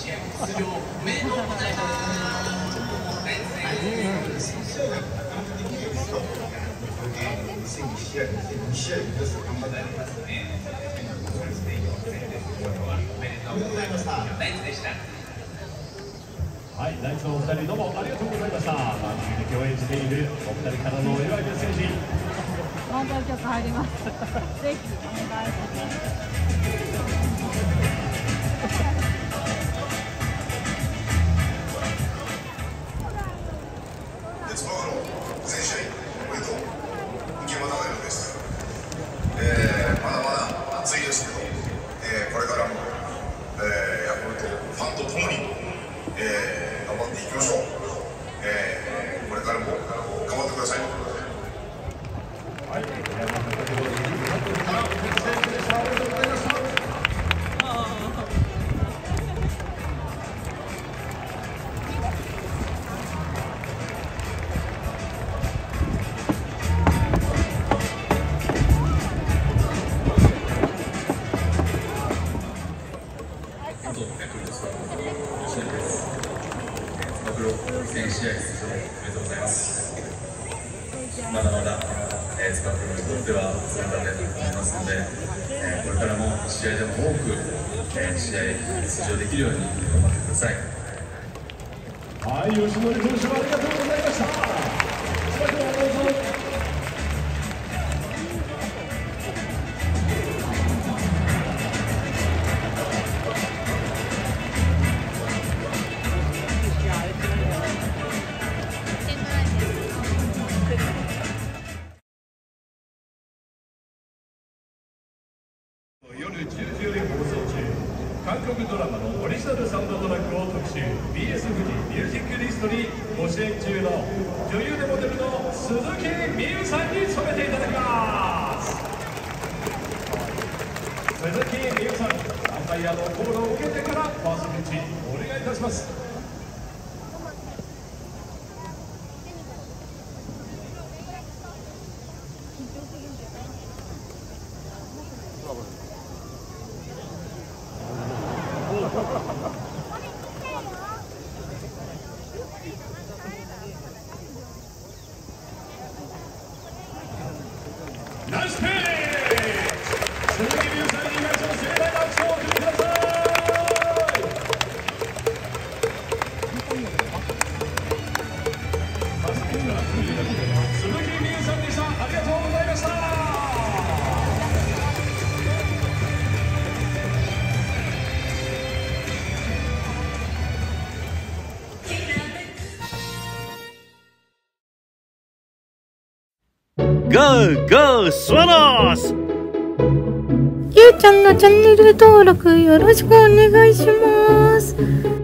試合出場おめでとうございます。2002試合、2002試合です。頑張ってありますね。おめでとうございました。ナイツでした。 はい、ナイツのお二人どうもありがとうございました。番組で共演しているお二人からのお祝いメッセージ。 漫才曲入ります。ぜひお願いします。 鉄バカの全試合おめでとう。池間長弘です。まだまだ暑いですけど、これからも、ヤクルトファンと共に、頑張っていきましょう。これからも頑張ってください。 はい、山本からメッセージでした。ありがとうございました。 全試合出場おめでとうございます。まだまだつば九郎にとっては戦場だと思いますので、これからも試合でも多く試合出場できるように頑張ってください。 はい、吉森投手もありがとうございました。つば九郎どうぞ。夜10時より放送中、韓国ドラマのオリジナルサウンドトラックを特集 BS 富士ミュージックリストにご出演中の女優でモデルの鈴木美優さんに務めていただきます。鈴木美優さん、アンパイアのコールを受けてからファーストピッチお願いいたします。ナイスプレー！鈴木美優さんに東の盛大な拍手をお送りください。鈴木美優さんでした。ありがとうございました。 Go, go, Swallows! ゆうちゃんのチャンネル登録よろしくお願いします。